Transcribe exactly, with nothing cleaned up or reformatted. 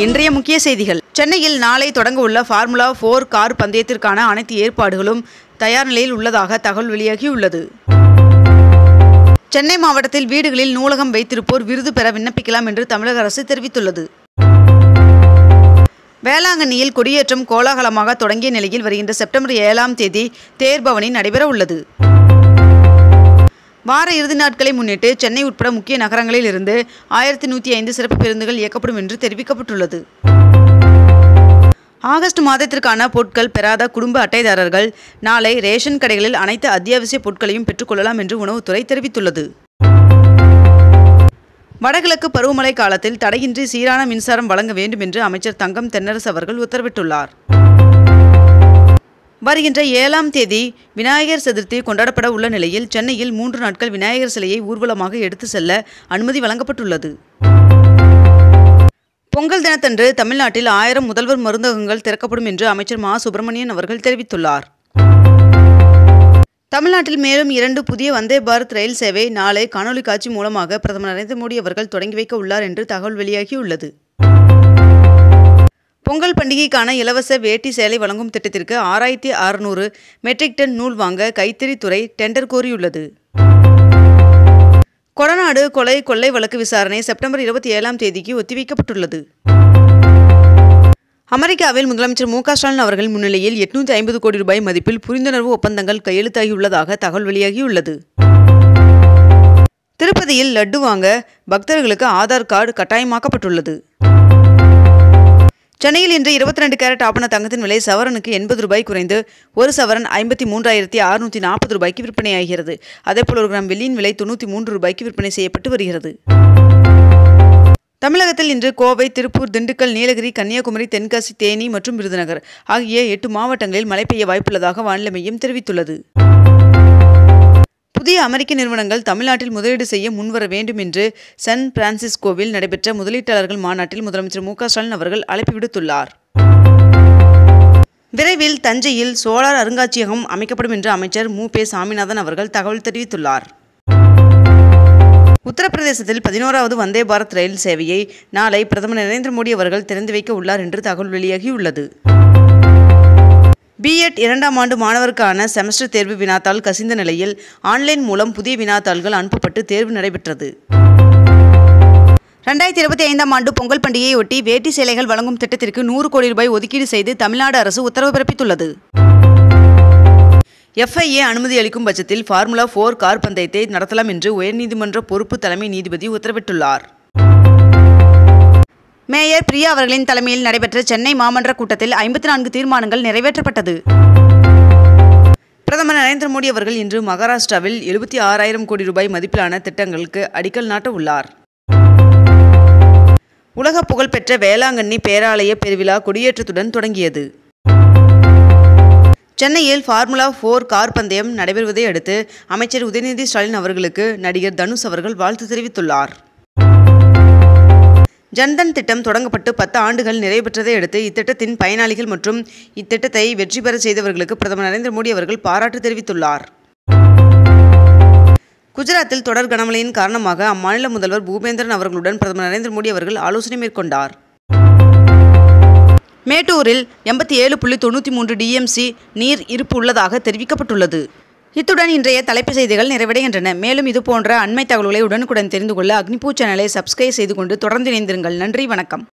இன்றைய முக்கிய செய்திகள். சென்னையில் நாளை தொடங்க உள்ள ஃபார்முலா போர் கார் பந்தயத்திற்கான அனைத்து ஏற்பாடுகளும் தயார் நிலையில் உள்ளதாக தகவல் வெளியாகியுள்ளது. சென்னை மாவட்டத்தில் வீடுகளில் நூலகம் வைத்திருப்போர் விருது பெற விண்ணப்பிக்கலாம் என்று தமிழக அரசு தெரிவித்துள்ளது. வேளாங்கண்ணியில் கொடியேற்றம் கோலாகலமாக தொடங்கிய நிலையில் வருகின்ற செப்டம்பர் ஏழாம் தேதி தேர்பவனி நடைபெற உள்ளது. வார இறுதி நாட்களை முன்னிட்டு சென்னை உட்பட முக்கிய நகரங்களில் இருந்து ஆயிரத்தி நூற்றி ஐந்து சிறப்பு பேருந்துகள் இயக்கப்படும் என்று தெரிவிக்கப்பட்டுள்ளது. ஆகஸ்ட் மாதத்திற்கான பொருட்கள் பெறாத குடும்ப அட்டைதாரர்கள் நாளை ரேஷன் கடைகளில் அனைத்து அத்தியாவசிய பொருட்களையும் பெற்றுக்கொள்ளலாம் என்று உணவுத்துறை தெரிவித்துள்ளது. வடகிழக்கு பருவமழை காலத்தில் தடையின்றி சீரான மின்சாரம் வழங்க வேண்டும் என்று அமைச்சர் தங்கம் தென்னரசு அவர்கள் உத்தரவிட்டுள்ளார். வருகின்ற ஏழாம் தேதி விநாயகர் சதுர்த்தி கொண்டாடப்பட உள்ள நிலையில் சென்னையில் மூன்று நாட்கள் விநாயகர் சிலையை ஊர்வலமாக எடுத்து செல்ல அனுமதி வழங்கப்பட்டுள்ளது. பொங்கல் தினத்தன்று தமிழ்நாட்டில் ஆயிரம் முதல்வர் மருந்தகங்கள் திறக்கப்படும் என்று அமைச்சர் மா சுப்பிரமணியன் அவர்கள் தெரிவித்துள்ளார். தமிழ்நாட்டில் மேலும் இரண்டு புதிய வந்தே பாரத் ரயில் சேவை நாளை காணொலி காட்சி மூலமாக பிரதமர் நரேந்திர மோடி அவர்கள் தொடங்கி வைக்க உள்ளார் என்று தகவல் வெளியாகியுள்ளது. பொங்கல் பண்டிகைக்கான இலவச வேட்டி சேலை வழங்கும் திட்டத்திற்கு ஆறாயிரத்தி அறுநூறு மெட்ரிக் டன் நூல் வாங்க கைத்தறித்துறை டெண்டர் கோரியுள்ளது. கொடநாடு கொலை கொள்ளை வழக்கு விசாரணை செப்டம்பர் இருபத்தி ஏழாம் தேதிக்கு ஒத்திவைக்கப்பட்டுள்ளது. அமெரிக்காவில் முதலமைச்சர் மு க ஸ்டாலின் அவர்கள் முன்னிலையில் எட்நூற்றி ஐம்பது கோடி ரூபாய் மதிப்பில் புரிந்துணர்வு ஒப்பந்தங்கள் கையெழுத்தாகியுள்ளதாக தகவல் வெளியாகியுள்ளது. திருப்பதியில் லட்டு வாங்க பக்தர்களுக்கு ஆதார் கார்டு கட்டாயமாக்கப்பட்டுள்ளது. சென்னையில் இன்று இருபத்தி ரெண்டு கேரட் ஆபண தங்கத்தின் விலை சவரனுக்கு எண்பது ரூபாய் குறைந்து ஒரு சவரன் ஐம்பத்தி மூன்றாயிரத்தி அறுநூற்றி நாற்பது ரூபாய்க்கு விற்பனையாகிறது. அதேபோல் ஒரு கிராம் வெள்ளியின் விலை தொண்ணூற்றி மூன்று ரூபாய்க்கு விற்பனை செய்யப்பட்டு வருகிறது. தமிழகத்தில் இன்று கோவை, திருப்பூர், திண்டுக்கல், நீலகிரி, கன்னியாகுமரி, தென்காசி, தேனி மற்றும் விருதுநகர் ஆகிய எட்டு மாவட்டங்களில் மழை பெய்ய வாய்ப்புள்ளதாக வானிலை மையம் தெரிவித்துள்ளது. புதிய அமெரிக்க நிறுவனங்கள் தமிழ்நாட்டில் முதலீடு செய்ய முன்வர வேண்டும் என்று சான் பிரான்சிஸ்கோவில் நடைபெற்ற முதலீட்டாளர்கள் மாநாட்டில் முதலமைச்சர் மு க ஸ்டாலின் அவர்கள் அழைப்பு விடுத்துள்ளார். விரைவில் தஞ்சையில் சோலார் அருங்காட்சியகம் அமைக்கப்படும் என்று அமைச்சர் மு பே சாமிநாதன் அவர்கள் தகவல் தெரிவித்துள்ளார். உத்தரப்பிரதேசத்தில் பதினோராவது வந்தே பாரத் ரயில் சேவையை நாளை பிரதமர் நரேந்திர மோடி அவர்கள் திறந்து வைக்க உள்ளார் என்று தகவல் வெளியாகியுள்ளது. பிஎட் இரண்டாம் ஆண்டு மாணவருக்கான செமஸ்டர் தேர்வு வினாத்தாள் கசிந்த நிலையில் ஆன்லைன் மூலம் புதிய வினாத்தாள்கள் அனுப்பப்பட்டு தேர்வு நடைபெற்றது. ரெண்டாயிரத்தி இருபத்தி ஐந்தாம் ஆண்டு பொங்கல் பண்டிகையொட்டி வேட்டி சேலைகள் வழங்கும் திட்டத்திற்கு நூறு கோடி ரூபாய் ஒதுக்கீடு செய்து தமிழ்நாடு அரசு உத்தரவு பிறப்பித்துள்ளது. எஃப்ஐஏ அனுமதி அளிக்கும் பட்சத்தில் ஃபார்முலா போர் கார் பந்தயத்தை நடத்தலாம் என்று உயர்நீதிமன்ற பொறுப்பு தலைமை நீதிபதி உத்தரவிட்டுள்ளார். மேயர் பிரியா அவர்களின் தலைமையில் நடைபெற்ற சென்னை மாமன்ற கூட்டத்தில் ஐம்பத்தி நான்கு தீர்மானங்கள் நிறைவேற்றப்பட்டது. பிரதமர் நரேந்திர மோடி அவர்கள் இன்று மகாராஷ்டிராவில் எழுபத்தி ஆறாயிரம் கோடி ரூபாய் மதிப்பிலான திட்டங்களுக்கு அடிக்கல் நாட்ட உள்ளார். உலக புகழ்பெற்ற வேளாங்கண்ணி பேராலய பெருவிழா கொடியேற்றத்துடன் தொடங்கியது. சென்னையில் ஃபார்முலா போர் கார் பந்தயம் நடைபெறுவதை அடுத்து அமைச்சர் உதயநிதி ஸ்டாலின் அவர்களுக்கு நடிகர் தனுஷ் அவர்கள் வாழ்த்து தெரிவித்துள்ளார். ஜன்தன் திட்டம் தொடங்கப்பட்டு பத்து ஆண்டுகள் நிறைவு பெற்றதை அடுத்து இத்திட்டத்தின் பயனாளிகள் மற்றும் இத்திட்டத்தை வெற்றி பெற செய்தவர்களுக்கு பிரதமர் நரேந்திர மோடி அவர்கள் பாராட்டு தெரிவித்துள்ளார். குஜராத்தில் தொடர் கனமழையின் காரணமாக அம்மாநில முதல்வர் பூபேந்திரன் அவர்களுடன் பிரதமர் நரேந்திர மோடி அவர்கள் ஆலோசனை மேற்கொண்டார். மேட்டூரில் எண்பத்தி ஏழு புள்ளி தொண்ணூற்றி மூன்று டிஎம்சி நீர் இருப்பு உள்ளதாக தெரிவிக்கப்பட்டுள்ளது. இத்துடன் இன்றைய தலைப்பு செய்திகள் நிறைவடைகின்றன. மேலும் இதுபோன்ற அண்மை தகவல்களை உடனுக்குடன் தெரிந்து கொள்ள அக்னிபூ சேனலை சப்ஸ்கிரைப் செய்து கொண்டு தொடர்ந்து இணைந்திருங்கள். நன்றி, வணக்கம்.